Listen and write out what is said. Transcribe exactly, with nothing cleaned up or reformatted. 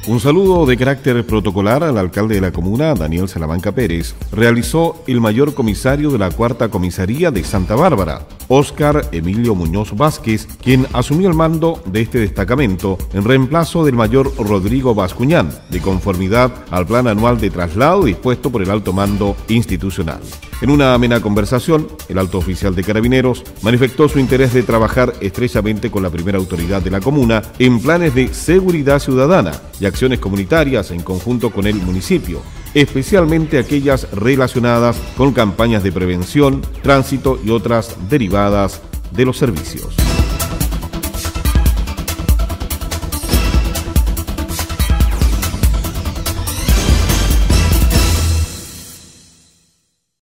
Un saludo de carácter protocolar al alcalde de la comuna, Daniel Salamanca Pérez, realizó el mayor comisario de la cuarta comisaría de Santa Bárbara, Óscar Emilio Muñoz Vázquez, quien asumió el mando de este destacamento en reemplazo del mayor Rodrigo Bascuñán, de conformidad al plan anual de traslado dispuesto por el alto mando institucional. En una amena conversación, el alto oficial de Carabineros manifestó su interés de trabajar estrechamente con la primera autoridad de la comuna en planes de seguridad ciudadana y acciones comunitarias en conjunto con el municipio, especialmente aquellas relacionadas con campañas de prevención, tránsito y otras derivadas de los servicios.